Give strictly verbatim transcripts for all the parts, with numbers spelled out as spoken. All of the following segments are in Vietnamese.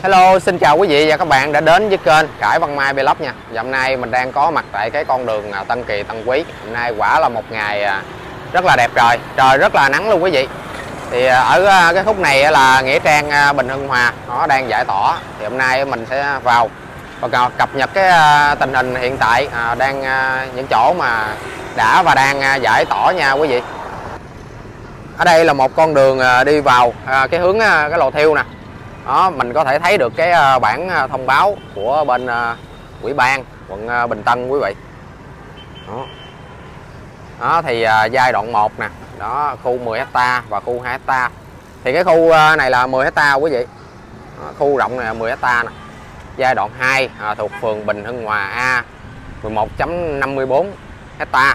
Hello, xin chào quý vị và các bạn đã đến với kênh Khải Văn Mai Vlog nha. Và hôm nay mình đang có mặt tại cái con đường Tân Kỳ Tân Quý. Hôm nay quả là một ngày rất là đẹp trời, trời rất là nắng luôn quý vị. Thì ở cái khúc này là nghĩa trang Bình Hưng Hòa nó đang giải tỏa. Thì hôm nay mình sẽ vào và cập nhật cái tình hình hiện tại đang những chỗ mà đã và đang giải tỏa nha quý vị. Ở đây là một con đường đi vào cái hướng cái lò thiêu nè. Đó, mình có thể thấy được cái bản thông báo của bên ủy ban quận Bình Tân quý vị. Đó, đó thì giai đoạn một nè, đó khu mười héc ta và khu hai héc ta. Thì cái khu này là mười héc ta quý vị. Đó, khu rộng này là mười héc ta nè. Giai đoạn hai à, thuộc phường Bình Hưng Hòa A mười một phẩy năm mươi tư héc ta.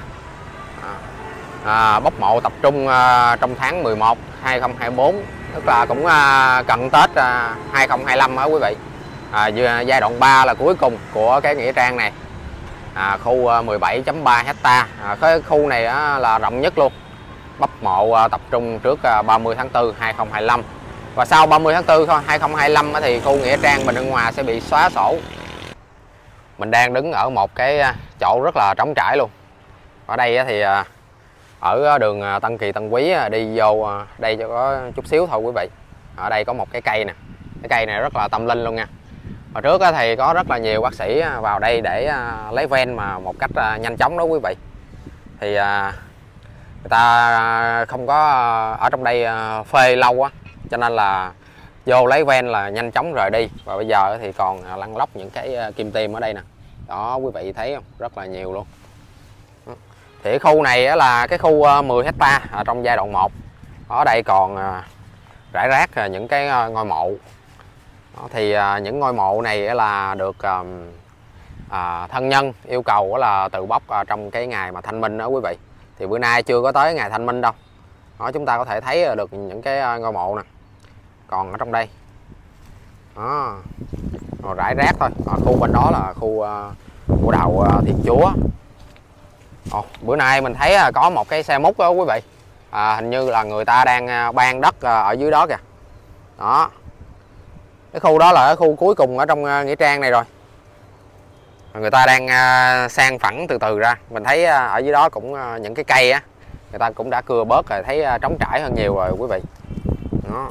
À, bốc mộ tập trung à, trong tháng mười một năm hai nghìn không trăm hai mươi tư, tức là cũng à, cận Tết à, hai nghìn không trăm hai mươi lăm đó quý vị. À, giai đoạn ba là cuối cùng của cái nghĩa trang này, à, khu à, mười bảy phẩy ba héc ta. À, cái khu này á, là rộng nhất luôn. Bốc mộ à, tập trung trước à, ba mươi tháng tư hai nghìn không trăm hai mươi lăm, và sau ba mươi tháng tư hai nghìn không trăm hai mươi lăm á, thì khu nghĩa trang Bình Hưng Hòa sẽ bị xóa sổ. Mình đang đứng ở một cái chỗ rất là trống trải luôn. Ở đây á, thì à, ở đường Tân Kỳ Tân Quý đi vô đây cho có chút xíu thôi quý vị. Ở đây có một cái cây nè, cái cây này rất là tâm linh luôn nha. Hồi trước thì có rất là nhiều bác sĩ vào đây để lấy ven mà một cách nhanh chóng đó quý vị. Thì người ta không có ở trong đây phê lâu á, cho nên là vô lấy ven là nhanh chóng rời đi. Và bây giờ thì còn lăn lóc những cái kim tiêm ở đây nè. Đó quý vị thấy không, rất là nhiều luôn. Thì cái khu này là cái khu mười héc ta ở trong giai đoạn một. Ở đây còn rải rác những cái ngôi mộ. Thì những ngôi mộ này là được à, thân nhân yêu cầu là tự bốc trong cái ngày mà Thanh Minh đó quý vị. Thì bữa nay chưa có tới ngày Thanh Minh đâu. Đó, chúng ta có thể thấy được những cái ngôi mộ nè, còn ở trong đây. Đó, rồi rải rác thôi. Ở khu bên đó là khu của đạo Thiên Chúa. Ồ, bữa nay mình thấy có một cái xe múc đó quý vị. À, hình như là người ta đang ban đất ở dưới đó kìa. Đó, cái khu đó là cái khu cuối cùng ở trong nghĩa trang này rồi. Người ta đang san phẳng từ từ ra. Mình thấy ở dưới đó cũng những cái cây á, người ta cũng đã cưa bớt rồi, thấy trống trải hơn nhiều rồi quý vị. Đó.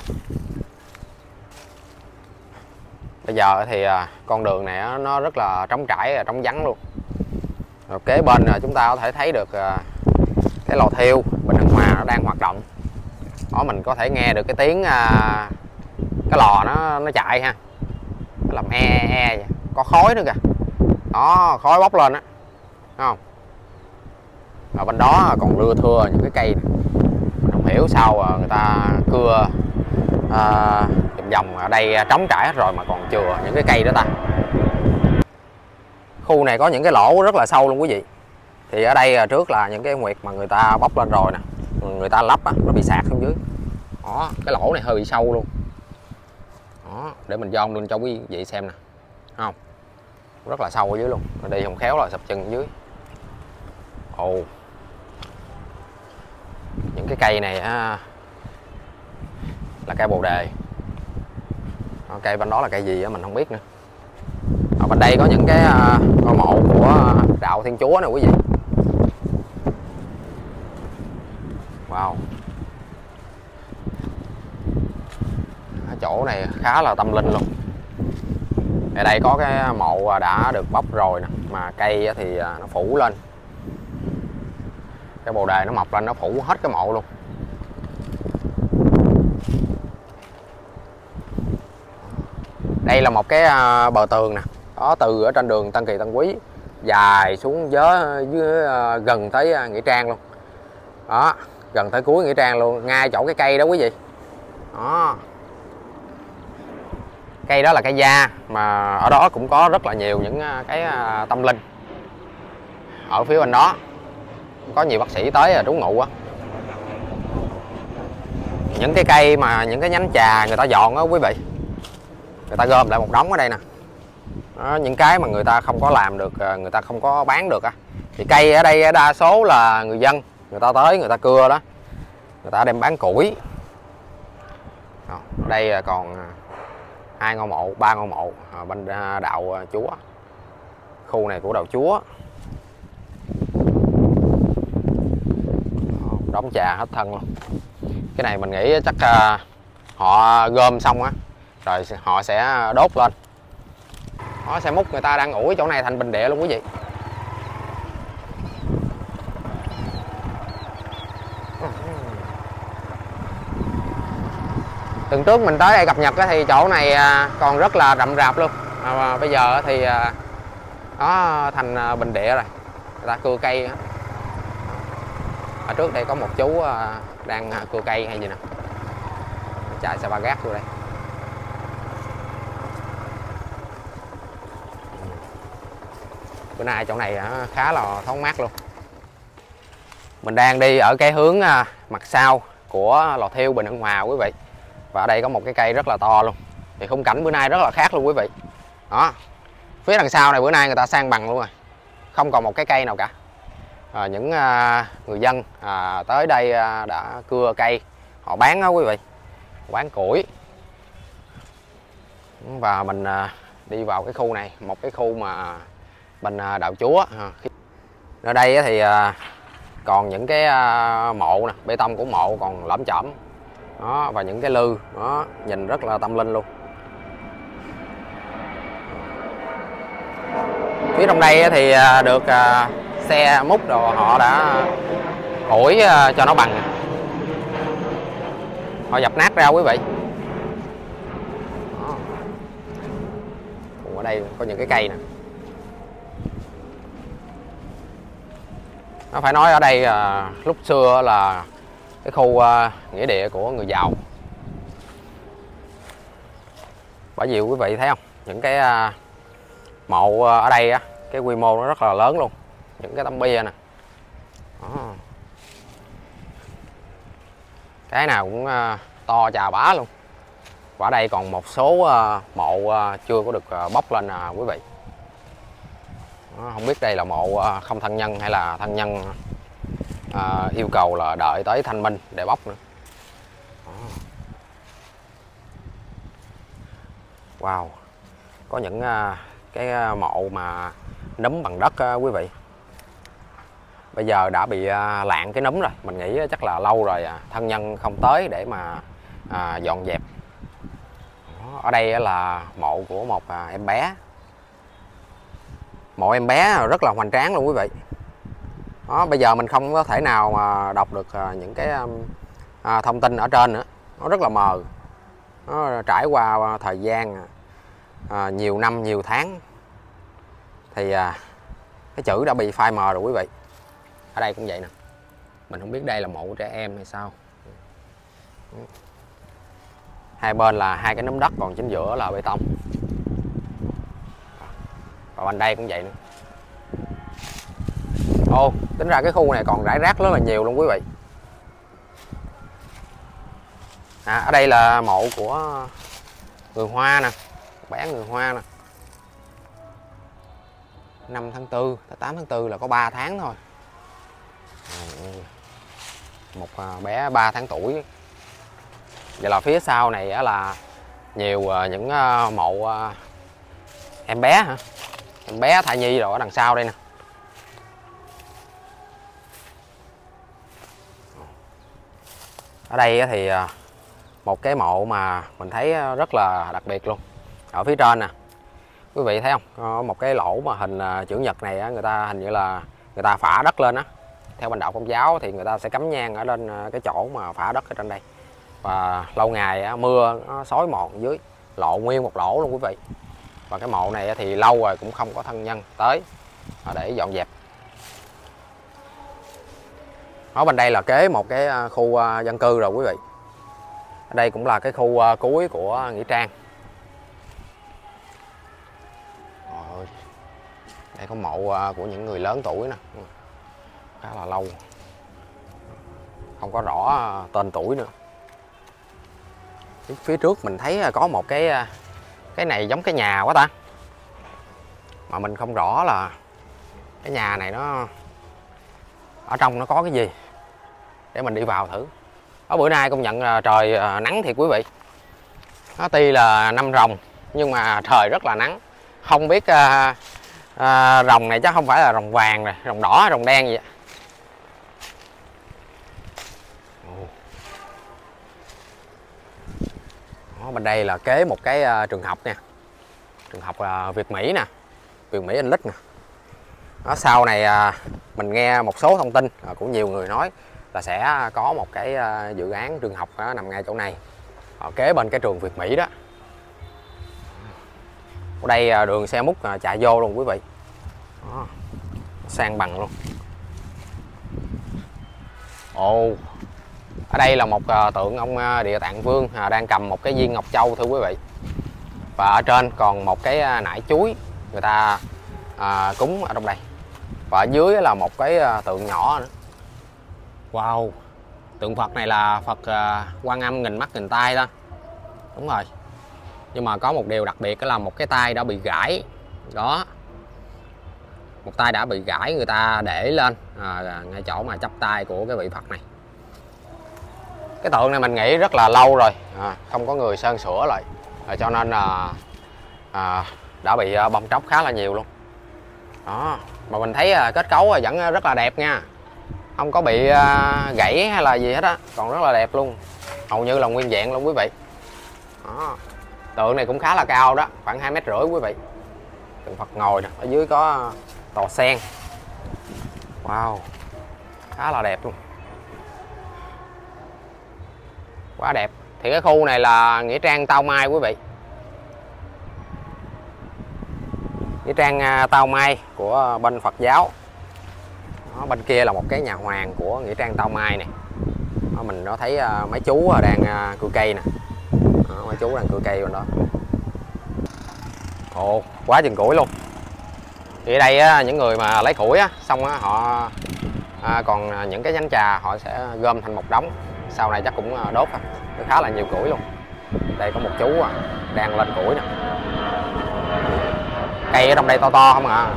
Bây giờ thì con đường này nó rất là trống trải, trống vắng luôn. Rồi kế bên chúng ta có thể thấy được cái lò thiêu Bình Hưng Hòa nó đang hoạt động. Đó, mình có thể nghe được cái tiếng cái lò nó nó chạy ha, nó làm e e vậy. Có khói nữa kìa. Đó, khói bốc lên á, thấy không? Ở bên đó còn lưa thưa những cái cây này. Mình không hiểu sao người ta cưa à, vòng vòng ở đây trống trải hết rồi mà còn chừa những cái cây đó ta. Khu này có những cái lỗ rất là sâu luôn quý vị. Thì ở đây trước là những cái nguyệt mà người ta bóc lên rồi nè, người ta lắp á, nó bị sạt xuống dưới. Đó, cái lỗ này hơi bị sâu luôn. Đó, để mình dòm lên cho quý vị xem nè, không? Rất là sâu ở dưới luôn. Rồi đi không khéo là sập chân ở dưới. Ồ, những cái cây này á, là cây bồ đề. Đó, cây bên đó là cây gì á mình không biết nữa. Ở bên đây có những cái ngôi mộ của đạo Thiên Chúa nè quý vị. Wow, ở chỗ này khá là tâm linh luôn. Ở đây có cái mộ đã được bóc rồi nè, mà cây thì nó phủ lên, cái bồ đề nó mọc lên nó phủ hết cái mộ luôn. Đây là một cái bờ tường nè, đó, từ ở trên đường Tân Kỳ Tân Quý dài xuống dưới, dưới gần tới nghĩa trang luôn. Đó, gần tới cuối nghĩa trang luôn, ngay chỗ cái cây đó quý vị. Đó, cây đó là cây da, mà ở đó cũng có rất là nhiều những cái tâm linh. Ở phía bên đó có nhiều bác sĩ tới trú ngụ á. Những cái cây mà những cái nhánh trà người ta dọn á quý vị, người ta gom lại một đống ở đây nè. Đó, những cái mà người ta không có làm được, người ta không có bán được á, thì cây ở đây đa số là người dân, người ta tới người ta cưa đó, người ta đem bán củi. Ở đây còn hai ngôi mộ, ba ngôi mộ à, bên đạo Chúa. Khu này của đạo Chúa. Đống trà hết thân luôn. Cái này mình nghĩ chắc uh, họ gom xong á rồi họ sẽ đốt lên. Nó sẽ múc người ta đang ủi chỗ này thành bình địa luôn quý vị. Tuần trước mình tới đây cập nhật thì chỗ này còn rất là rậm rạp luôn. À, bây giờ thì nó thành bình địa rồi. Người ta cưa cây. Ở trước đây có một chú đang cưa cây hay gì nè. Chạy xe ba gác vô đây. Bữa nay chỗ này khá là thoáng mát luôn. Mình đang đi ở cái hướng mặt sau của lò thiêu Bình Hưng Hòa quý vị. Và ở đây có một cái cây rất là to luôn. Thì khung cảnh bữa nay rất là khác luôn quý vị. Đó. Phía đằng sau này bữa nay người ta san bằng luôn rồi. Không còn một cái cây nào cả. À, những à, người dân à, tới đây à, đã cưa cây. Họ bán đó quý vị. Bán củi. Và mình à, đi vào cái khu này. Một cái khu mà bên à, đạo Chúa. À, ở đây thì à, còn những cái à, mộ nè. Bê tông của mộ còn lởm chởm. Đó, và những cái lư đó nhìn rất là tâm linh luôn. Phía trong đây thì được xe múc đồ họ đã ủi cho nó bằng, họ dập nát ra quý vị. Đó. Ở đây có những cái cây nè. Nó phải nói ở đây lúc xưa là cái khu uh, nghĩa địa của người giàu. Bởi vì quý vị thấy không, những cái uh, mộ uh, ở đây uh, cái quy mô nó rất là lớn luôn. Những cái tấm bia nè. Đó. Cái nào cũng uh, to chà bá luôn. Và ở đây còn một số uh, mộ uh, chưa có được uh, bóc lên uh, quý vị. Đó, không biết đây là mộ uh, không thân nhân hay là thân nhân À, yêu cầu là đợi tới thanh minh để bóc nữa. Đó. Wow, có những uh, cái mộ mà núm bằng đất uh, quý vị. Bây giờ đã bị uh, lạng cái núm rồi. Mình nghĩ chắc là lâu rồi uh, thân nhân không tới để mà uh, dọn dẹp. Đó. Ở đây uh, là mộ của một uh, em bé. Mộ em bé rất là hoành tráng luôn quý vị. Đó, bây giờ mình không có thể nào mà đọc được những cái à, thông tin ở trên nữa. Nó rất là mờ. Nó trải qua thời gian à, nhiều năm, nhiều tháng thì à, cái chữ đã bị phai mờ rồi quý vị. Ở đây cũng vậy nè. Mình không biết đây là mộ trẻ em hay sao. Hai bên là hai cái nấm đất, còn chính giữa là bê tông. Và bên đây cũng vậy nữa. Ồ, tính ra cái khu này còn rải rác rất là nhiều luôn quý vị. À, ở đây là mộ của người Hoa nè. Bé người Hoa nè. năm tháng tư, tám tháng tư là có ba tháng thôi. Một bé ba tháng tuổi. Vậy là phía sau này là nhiều những mộ em bé hả? Em bé thai nhi rồi ở đằng sau đây nè. Ở đây thì một cái mộ mà mình thấy rất là đặc biệt luôn. Ở phía trên nè. Quý vị thấy không? Có một cái lỗ mà hình chữ nhật này người ta hình như là người ta phả đất lên á. Theo bên đạo Công giáo thì người ta sẽ cắm nhang ở lên cái chỗ mà phả đất ở trên đây. Và lâu ngày mưa nó xói mòn dưới, lộ nguyên một lỗ luôn quý vị. Và cái mộ này thì lâu rồi cũng không có thân nhân tới để dọn dẹp. Ở bên đây là kế một cái khu dân cư rồi quý vị. Ở đây cũng là cái khu cuối của nghĩa trang. Rồi. Đây có mộ của những người lớn tuổi nè. Khá là lâu. Không có rõ tên tuổi nữa. Phía trước mình thấy có một cái cái này giống cái nhà quá ta. Mà mình không rõ là cái nhà này nó ở trong nó có cái gì. Để mình đi vào thử. Ở bữa nay công nhận là trời nắng thiệt quý vị. Nó tuy là năm rồng nhưng mà trời rất là nắng. Không biết à, à, rồng này chắc không phải là rồng vàng rồi, rồng đỏ, rồng đen gì vậy. Đó, bên đây là kế một cái uh, trường học nha, trường học uh, Việt Mỹ nè, Việt Mỹ English nè. Đó, sau này uh, mình nghe một số thông tin uh, của nhiều người nói là sẽ có một cái uh, dự án trường học uh, nằm ngay chỗ này, uh, kế bên cái trường Việt Mỹ đó. Ở đây uh, đường xe múc uh, chạy vô luôn quý vị. Đó, sang bằng luôn. Ồ, ở đây là một uh, tượng ông uh, Địa Tạng Vương uh, đang cầm một cái viên ngọc châu thưa quý vị. Và ở trên còn một cái uh, nải chuối người ta uh, cúng ở trong đây. Và ở dưới là một cái uh, tượng nhỏ nữa. Wow, tượng Phật này là Phật uh, Quan Âm nghìn mắt nghìn tay đó. Đúng rồi. Nhưng mà có một điều đặc biệt là một cái tay đã bị gãy. Đó, một tay đã bị gãy, người ta để lên à, ngay chỗ mà chắp tay của cái vị Phật này. Cái tượng này mình nghĩ rất là lâu rồi, à, không có người sơn sửa lại, à, cho nên là à, đã bị bong tróc khá là nhiều luôn. Đó, mà mình thấy à, kết cấu vẫn rất là đẹp nha, không có bị à, gãy hay là gì hết á, còn rất là đẹp luôn, hầu như là nguyên vẹn luôn quý vị. Đó, tượng này cũng khá là cao đó, khoảng hai mét rưỡi quý vị. Tượng Phật ngồi nè, ở dưới có tòa sen. Wow, khá là đẹp luôn, quá đẹp. Thì cái khu này là nghĩa trang Tao Mai quý vị, nghĩa trang Tao Mai của bên Phật giáo. Đó, bên kia là một cái nhà hoàng của nghĩa trang Tao Mai này. Đó, mình có thấy mấy chú đang cưa cây nè. Đó, mấy chú đang cưa cây bên đó. Ồ, quá chừng củi luôn. Thì ở đây á, những người mà lấy củi á, xong á, họ à, còn những cái nhánh trà họ sẽ gom thành một đống, sau này chắc cũng đốt á, khá là nhiều củi luôn. Đây có một chú à, đang lên củi nè. Cây ở trong đây to to không à.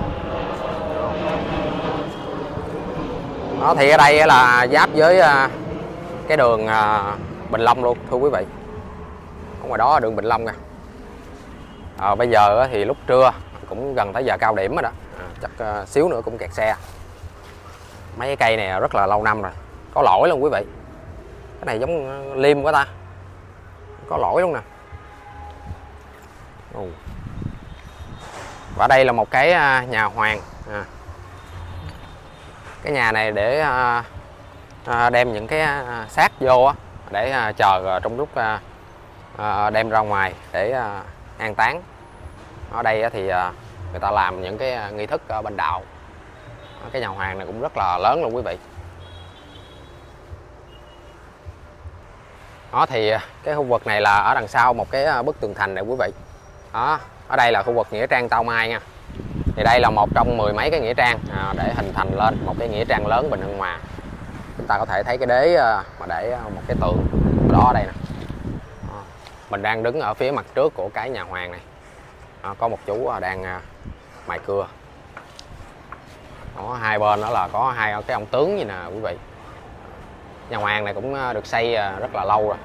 Đó, thì ở đây là giáp với à, cái đường à, Bình Long luôn thưa quý vị. Ở ngoài đó là đường Bình Long nè. À, bây giờ thì lúc trưa cũng gần tới giờ cao điểm rồi đó, à, chắc uh, xíu nữa cũng kẹt xe. Mấy cái cây này rất là lâu năm rồi, có lỗi luôn quý vị. Cái này giống liêm quá ta, có lỗi luôn nè. Ừ. Và đây là một cái uh, nhà hoàng, à. Cái nhà này để uh, uh, đem những cái uh, xác vô á, để uh, chờ uh, trong lúc uh, uh, đem ra ngoài để uh, an táng. Ở đây thì người ta làm những cái nghi thức ở bên đạo. Cái nhà hoàng này cũng rất là lớn luôn quý vị. Đó, thì cái khu vực này là ở đằng sau một cái bức tường thành này quý vị. Đó, ở đây là khu vực nghĩa trang Tao Mai nha. Thì đây là một trong mười mấy cái nghĩa trang à, để hình thành lên một cái nghĩa trang lớn Bình Hưng Hòa. Chúng ta có thể thấy cái đế mà để một cái tượng đó ở đây nè. Đó, mình đang đứng ở phía mặt trước của cái nhà hoàng này. Đó, có một chú đang mài cưa. Đó, hai bên đó là có hai cái ông tướng như nè quý vị. Nhà hoàng này cũng được xây rất là lâu rồi.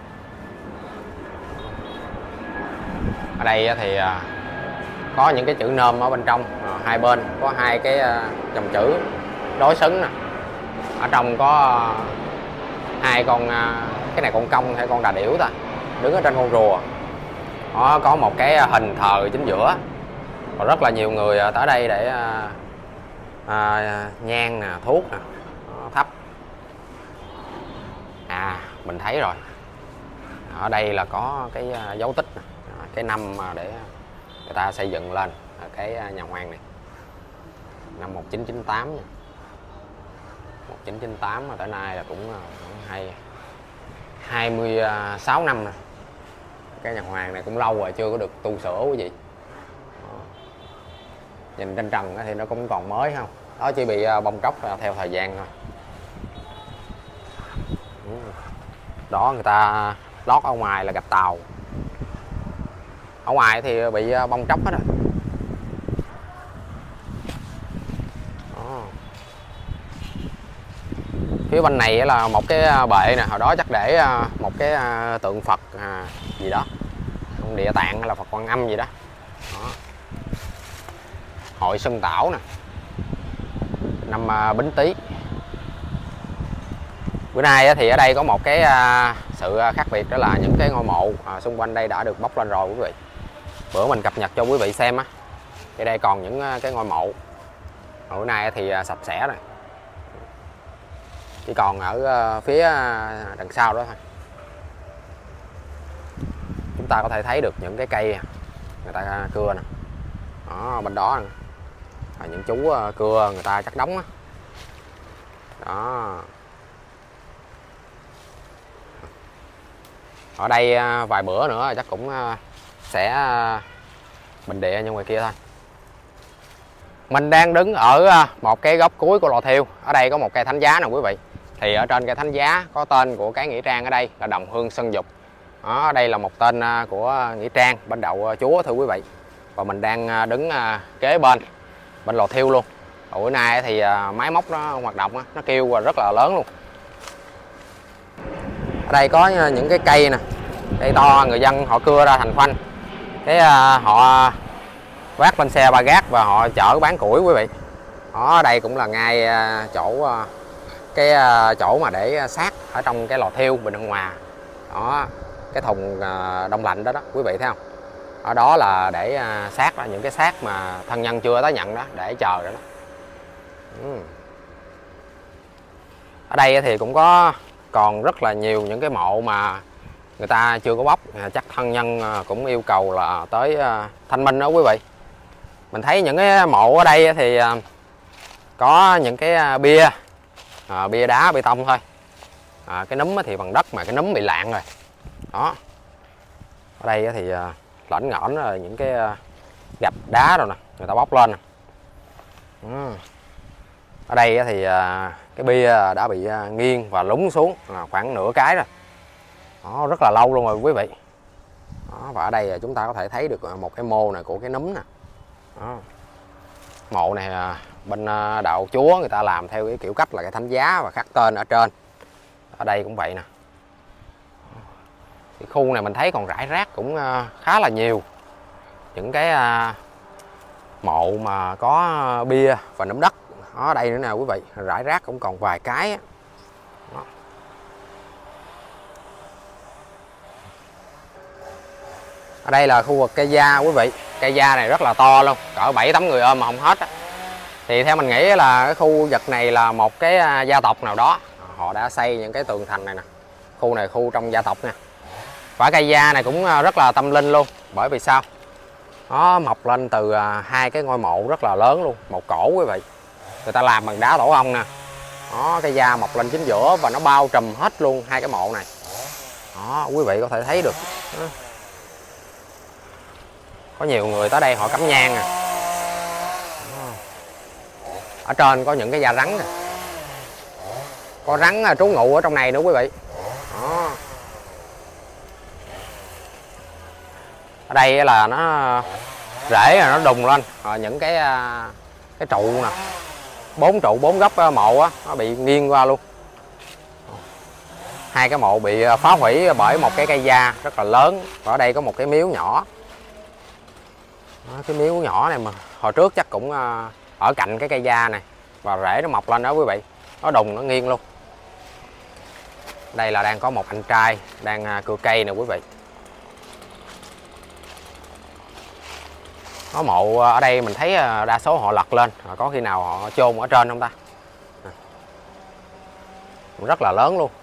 Ở đây thì có những cái chữ nôm ở bên trong, hai bên có hai cái dòng chữ đối xứng nè. Ở trong có hai con, cái này con công hay con đà điểu ta, đứng ở trên con rùa. Đó, có một cái hình thờ chính giữa. Còn rất là nhiều người tới đây để à, à, nhang nè, thuốc nè, thắp. À, mình thấy rồi. Ở đây là có cái dấu tích nè, cái năm mà để người ta xây dựng lên cái nhà hoàng này. Năm một nghìn chín trăm chín mươi tám nha. một nghìn chín trăm chín mươi tám mà tới nay là cũng hay hai mươi sáu năm rồi. Cái nhà hoàng này cũng lâu rồi chưa có được tu sửa quý vị. Đó. Nhìn trên trần thì nó cũng còn mới không, đó chỉ bị bong tróc theo thời gian thôi. Đó, người ta lót ở ngoài là gạch tàu, ở ngoài thì bị bong tróc hết rồi. Đó. Phía bên này là một cái bệ nè, hồi đó chắc để một cái tượng Phật gì đó. Địa Tạng hay là Phật Quan Âm gì đó. Đó. Hội Xuân Tảo nè, năm Bính Tý. Bữa nay thì ở đây có một cái sự khác biệt, đó là những cái ngôi mộ xung quanh đây đã được bóc lên rồi quý vị. Bữa mình cập nhật cho quý vị xem á, ở đây còn những cái ngôi mộ. Bữa nay thì sạch sẽ rồi, chỉ còn ở phía đằng sau đó thôi. Chúng ta có thể thấy được những cái cây người ta cưa nè, đó, bên đó nè. Và những chú cưa người ta chắc đóng á. Đó. Ở đây vài bữa nữa chắc cũng sẽ bình địa như ngoài kia thôi. Mình đang đứng ở một cái góc cuối của lò thiêu. Ở đây có một cây thánh giá nè quý vị. Thì ở trên cây thánh giá có tên của cái nghĩa trang ở đây là Đồng Hương Sơn Dục. Đó, đây là một tên của nghĩa trang bên đậu Chúa thưa quý vị. Và mình đang đứng kế bên bên lò thiêu luôn. Bữa nay thì máy móc nó hoạt động, nó kêu rất là lớn luôn. Ở đây có những cái cây nè, cây to, người dân họ cưa ra thành khoanh, cái họ vác lên xe ba gác và họ chở bán củi quý vị. Đó, đây cũng là ngay chỗ cái chỗ mà để xác ở trong cái lò thiêu Bình Hưng Hòa. Đó, cái thùng đông lạnh đó đó quý vị thấy không? Ở đó là để xác, là những cái xác mà thân nhân chưa tới nhận đó, để chờ rồi đó. Ừ. Ở đây thì cũng có còn rất là nhiều những cái mộ mà người ta chưa có bóc, chắc thân nhân cũng yêu cầu là tới thanh minh đó quý vị. Mình thấy những cái mộ ở đây thì có những cái bia à, bia đá bê tông thôi, à, cái núm thì bằng đất mà cái núm bị lạng rồi. Đó, ở đây thì lởn ngởn rồi những cái gạch đá rồi nè, người ta bóc lên nè. Ừ. Ở đây thì cái bia đã bị nghiêng và lún xuống khoảng nửa cái rồi. Đó, rất là lâu luôn rồi quý vị. Đó, và ở đây chúng ta có thể thấy được một cái mô này của cái núm nè. Đó. Mộ này bên đạo Chúa người ta làm theo cái kiểu cách là cái thánh giá và khắc tên ở trên. Ở đây cũng vậy nè. Cái khu này mình thấy còn rải rác cũng khá là nhiều những cái mộ mà có bia và núm đất. Ở đây nữa nè quý vị, rải rác cũng còn vài cái. Đó. Ở đây là khu vực cây da quý vị. Cây da này rất là to luôn, cỡ bảy tám người ôm mà không hết á. Thì theo mình nghĩ là cái khu vực này là một cái gia tộc nào đó, họ đã xây những cái tường thành này nè. Khu này khu trong gia tộc nha. Và cây da này cũng rất là tâm linh luôn. Bởi vì sao? Nó mọc lên từ hai cái ngôi mộ rất là lớn luôn, một cổ quý vị. Người ta làm bằng đá tổ ong nè. Đó, cây da mọc lên chính giữa và nó bao trùm hết luôn hai cái mộ này. Đó, quý vị có thể thấy được. Đó. Có nhiều người tới đây họ cắm nhang nè. Ở trên có những cái da rắn nè. Có rắn trú ngụ ở trong này nữa quý vị. Đó. Ở đây là nó rễ là nó đùng lên rồi những cái cái trụ nè, bốn trụ bốn góc mộ á, nó bị nghiêng qua luôn. Hai cái mộ bị phá hủy bởi một cái cây da rất là lớn. Và ở đây có một cái miếu nhỏ. Đó, cái miếu nhỏ này mà hồi trước chắc cũng ở cạnh cái cây da này và rễ nó mọc lên đó quý vị, nó đùng nó nghiêng luôn. Đây là đang có một anh trai đang cưa cây nè quý vị. Có mộ ở đây mình thấy đa số họ lật lên, có khi nào họ chôn ở trên không ta? Rất là lớn luôn.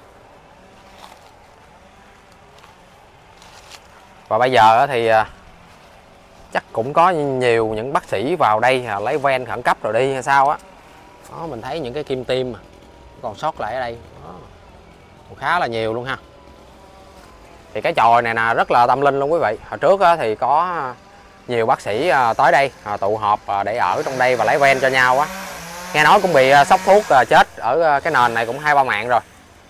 Và bây giờ thì chắc cũng có nhiều những bác sĩ vào đây lấy ven khẩn cấp rồi đi hay sao á. Đó, mình thấy những cái kim tiêm còn sót lại ở đây. Đó, khá là nhiều luôn ha. Thì cái chòi này nè rất là tâm linh luôn quý vị. Hồi trước thì có nhiều bác sĩ tới đây tụ họp để ở trong đây và lấy ven cho nhau á. Nghe nói cũng bị sốc thuốc chết ở cái nền này cũng hai ba mạng rồi.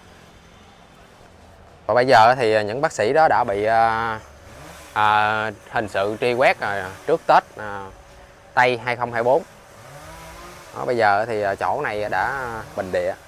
Và bây giờ thì những bác sĩ đó đã bị à, hình sự truy quét à, trước Tết à, Tây hai không hai bốn. Đó, bây giờ thì chỗ này đã bình địa.